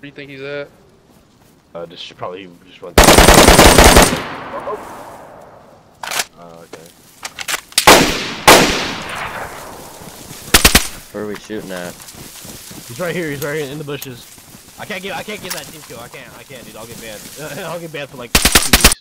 do you think he's at? Just should probably just run. Okay. Where are we shooting at? He's right here. He's right here in the bushes. I can't get that team kill. I can't, dude. I'll get banned. I'll get banned for like 2 weeks.